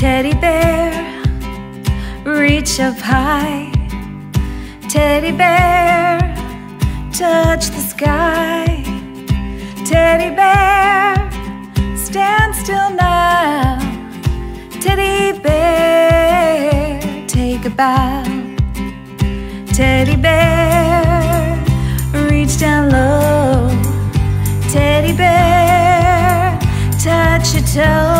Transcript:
Teddy bear, reach up high. Teddy bear, touch the sky. Teddy bear, stand still now. Teddy bear, take a bow. Teddy bear, reach down low. Teddy bear, touch your toe.